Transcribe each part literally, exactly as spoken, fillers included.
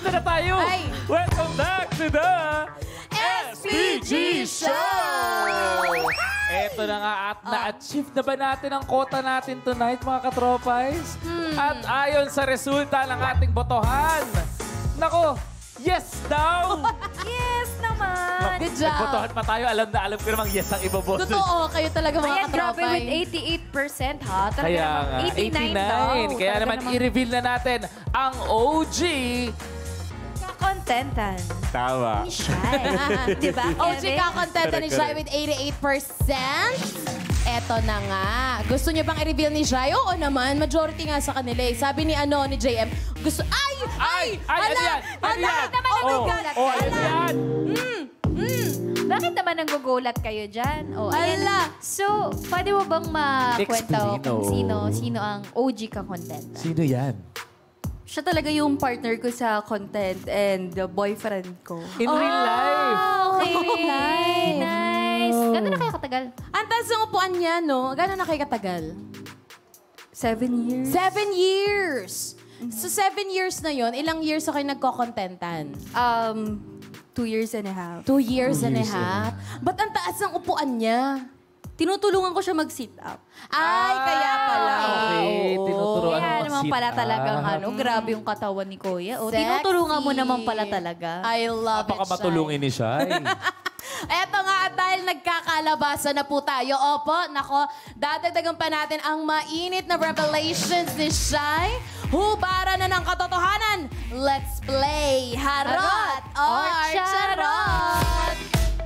Nandito na tayo! Ay. Welcome back to the S P G Show! Eto na nga at na-achieve na ba natin ang quota natin tonight, mga katropais? Hmm. At ayon sa resulta ng ating botohan, nako, yes daw! Yes naman! Good job. Nagbotohan pa tayo, alam na alam ko namang yes ang iboboto. Totoo, kayo talaga mga Ayan, grabe katropay. with eighty-eight percent ha. Talaga Kaya namang nga, eighty-nine, daw. eighty-nine. Kaya Talaga naman namang i-reveal na natin ang O G. kakontentan. Tama. Ni Shai. Diba, O G Kevin? ka-contenta ni Shai with eighty-eight percent. Eto na nga. Gusto niyo bang i-reveal ni Shai? Oo naman, majority nga sa kanila eh. Sabi ni ano, ni J M, gusto, ay! Ay! Ay, ano yan? Ano Ala! yan? naman Oh, nagugulat oh, ka. ano yan? Bakit naman nanggugulat kayo dyan? O, ayan. Ala! So, pwede mo bang makwento Explain, kung oh. sino, sino ang O G ka-contenta? Sino yan? Siya talaga yung partner ko sa content and the boyfriend ko. In real life. Okay. Nice. Nice. Gano'n na kayo katagal? Ang taas ng upuan niya, no? Gano'n na kayo katagal? Seven years. Seven years! So, seven years na yon, ilang years ako nagko-contentan? Um, two years and a half. Two years Two and a years and a half? Ba't ang taas ng upuan niya? Tinutulungan ko siya mag-sit up. Ay, kaya pala. Okay, Oo. tinuturuan Kaya mo naman mag-sit pala up. talagang ano, grabe yung katawan ni Kuya. O, Sexy. tinutulungan mo naman pala talaga. I love Baka it, Shai. matulungin ni Shai. Eto nga, at dahil nagkakalabasan na po tayo, opo, nako, dadagdagan pa natin ang mainit na revelations ni Shai. Hubara na ng katotohanan. Let's play Harot or Charot.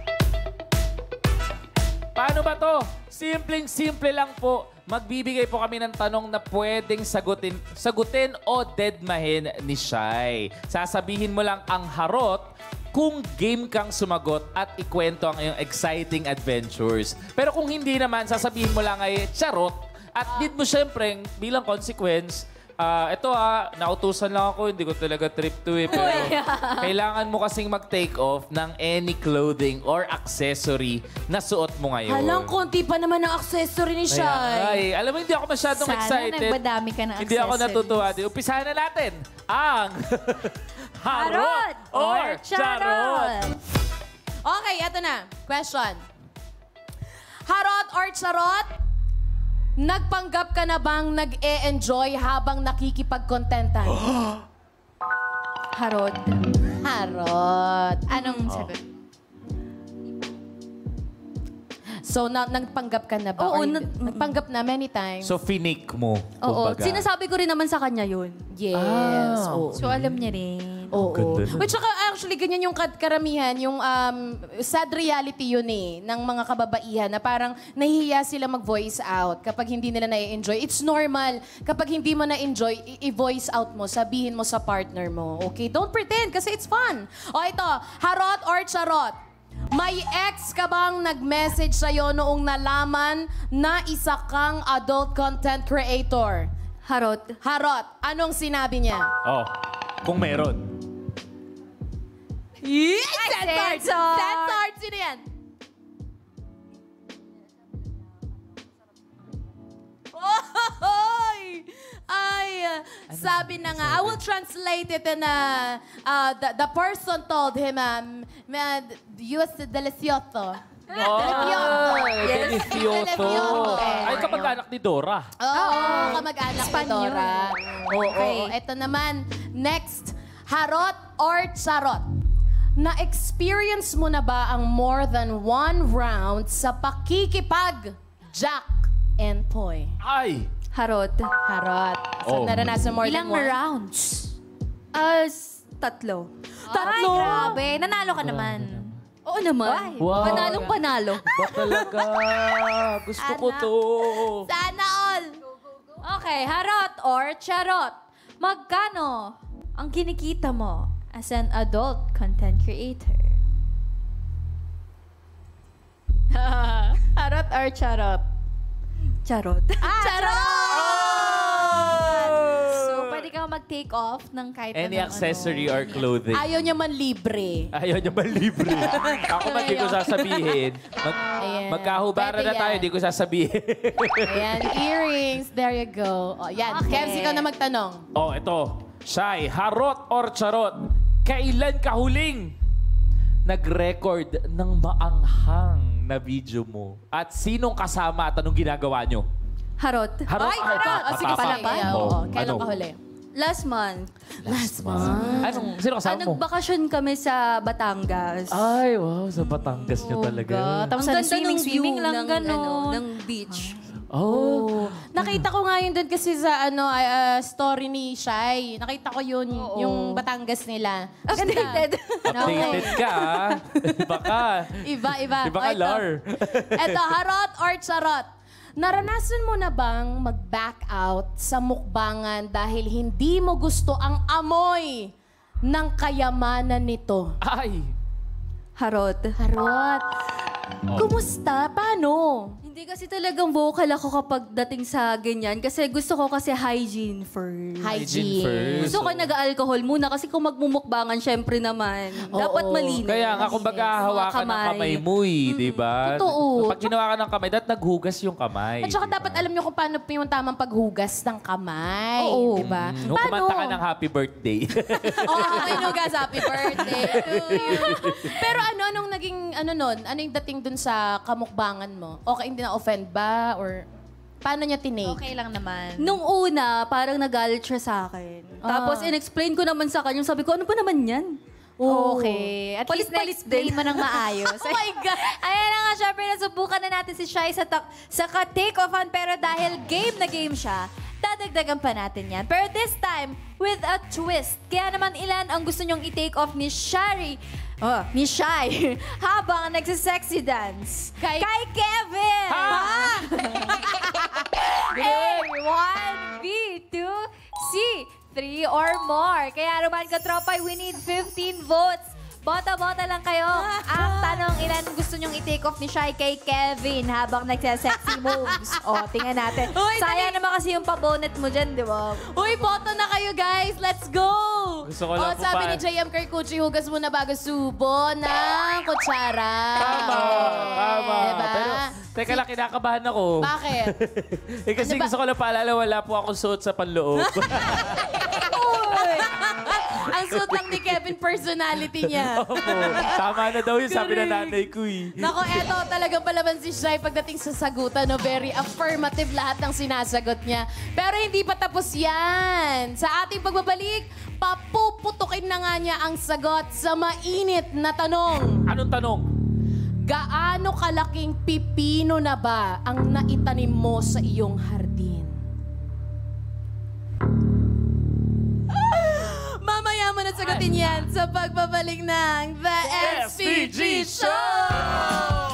Paano ba to? Simpleng-simple lang po. Magbibigay po kami ng tanong na pwedeng sagutin, sagutin o deadmahin ni Shai. Sasabihin mo lang ang harot kung game kang sumagot at ikwento ang iyong exciting adventures. Pero kung hindi naman, sasabihin mo lang ay charot at need mo syempre bilang consequence, ah, ito ha, nautusan lang ako, hindi ko talaga trip to eh. Pero kailangan mo kasing mag-take off ng any clothing or accessory na suot mo ngayon. Halang konti pa naman ang accessory ni Kaya, Shai. ay, alam mo, hindi ako masyadong Sana excited. nagbadami ka ng Hindi ako accessories. natutuwa. Di, umpisahan na natin ang Harot or Charot. Okay, eto na. Question. Harot or Charot? Nagpanggap ka na bang nag-e-enjoy habang nakikipag-contentan? Harot. Harot. Anong sagot? So, na nagpanggap ka na ba? Oo, Or hindi? nag- nagpanggap na many times? So, finik mo. Oo, kumbaga. sinasabi ko rin naman sa kanya yun. Yes. Ah, oo. So, alam niya rin. Oo. Ganda nun. But saka actually, ganyan yung kad- karamihan, yung um, sad reality yun eh, ng mga kababaihan na parang nahihiya sila mag-voice out kapag hindi nila na-enjoy. It's normal. Kapag hindi mo na-enjoy, i- i-voice out mo, sabihin mo sa partner mo. Okay? Don't pretend kasi it's fun. O ito, harot or charot? May ex ka bang nag-message sa'yo noong nalaman na isa kang adult content creator? Harot. Harot, anong sinabi niya? Oh, kung meron. Yes! Censored! censored! Censored! Sino yan? Oy! Ay, sabi na nga, I will translate it in a, uh, the, the person told him, um, uh, Dios delicioso. Delicioso. Ay, delicioso. Delicioso. Ay, kapag-anak ni Dora. Oo, kamag-anak ni Dora. Oo, Okay. oo. Ito naman, next, harot or charot? Na-experience mo na ba ang more than one round sa pakikipag Jack and Poy? Ay! Harot. Harot. So, Oh. naranasan more Ilang than one? rounds? As tatlo. Ay, grabe. Nanalo ka naman. Oo naman. Wow. Panalong panalo. Ba talaga? Gusto ko to. Sana all! Okay, harot or charot? Magkano ang kinikita mo as an adult content creator? Harot or charot? Charot. Ah, Oh! So, pwede ka mag-take off ng kahit Any anong accessory ano. or clothing. Ayaw niya man libre. Ayaw niya ba libre? Ako man di ko sasabihin. Mag, Ayan. magkahubara Pwede na tayo, yan. di ko sasabihin. Ayan, earrings. There you go. O, yan. Okay. Kems, ikaw na magtanong. oh, ito. Shai, harot or charot? kailan ka huling nag-record ng maanghang na video mo? At sinong kasama at anong ginagawa nyo? Harot. Harot, Ay, harot. harot. Ah, sige, Matapang. sige. Yeah, Oh, oo. Kailan ano? ka huli? Last month. Last month. Anong, sino Ah, kasama mo? nagbakasyon kami sa Batangas. Ay, wow. Sa Batangas nyo talaga. God. Tapos Ang ano, ganda swimming, ng view swimming lang ng, ganon. ano, ng beach. Oh. Nakita ko nga yun doon kasi sa ano ah, story ni Shai. Nakita ko yun, yung Batangas nila. Updated. Updated ka, ah. Iba ka. Iba, iba. Iba O, ka, ito. Lar. Eto, harot or charot? Naranasan mo na bang mag-back out sa mukbangan dahil hindi mo gusto ang amoy ng kayamanan nito? Ay. Harot. Harot. Kumusta? Paano? Hindi kasi talagang vocal ako kapag dating sa ganyan. Kasi gusto ko kasi hygiene first. Hygiene. first. Gusto ko nag-alcohol muna kasi kung magmumukbangan, syempre naman. dapat malinis. Kaya nga, kung baga hawakan ng kamay mo eh, di ba? Totoo. Pag ginawa ka ng kamay, dapat naghugas yung kamay. At saka di ba? dapat alam nyo kung paano yung tamang paghugas ng kamay. Oo. Di ba? Nung kumanta ka ng happy birthday. Oo, oh, inugas. Happy birthday to you. Pero ano, anong naging, ano nun? Ano yung dating dun sa kamukbangan mo? Okay, hindi na-offend ba? Or paano niya tinake? Okay lang naman. Nung una, parang nagalit siya sa akin. Tapos, in-explain ko naman sa kanya. Sabi ko, ano pa naman yan? Okay. At least Palit-palit na-explain din. mo ng maayos. Oh my God! Ayan na nga, syempre, nasubukan na natin si Shai sa, ta- sa ka-take-offan. Pero dahil game na game siya, dadagdagan pa natin yan. Pero this time, with a twist. Kaya naman ilan ang gusto nyong i-take off ni Shari, oh, ni Shai, habang nagsisexy dance? Kay- Kay Kevin! Ha? A, one, B, two, C, three or more. Kaya Roman Katropa, we need fifteen votes. Bota-bota lang kayo. Ang tanong, ilan gusto nyong i-take off ni Shai kay Kevin habang nagsasexy moves? O, tingnan natin. Uy, Sayang dali. naman kasi yung pabonet mo dyan, di ba? Uy, boto na kayo, guys! Let's go! Gusto ko lang oh, sabi pa- ni J M Kirkuchi, hugas mo na bago subo ng kutsara. Tama, tama. Diba? Pero, teka lang, kinakabahan ako. Bakit? eh kasi Ano ba? gusto ko lang paalala, wala po akong suot sa panloob. Uy! Ang suit lang ni Kevin, personality niya. Opo. Tama na daw yun, sabi na nanay ko eh. Nako, eto talagang palaban si Shai pagdating sa sagutan. No? Very affirmative lahat ng sinasagot niya. Pero hindi pa tapos yan. Sa ating pagbabalik, papuputukin na nga niya ang sagot sa mainit na tanong. Anong tanong? Gaano kalaking pipino na ba ang naitanim mo sa iyong hardin? Mamaya mo na sagutin yan sa pagbabalik ng The S P G Show!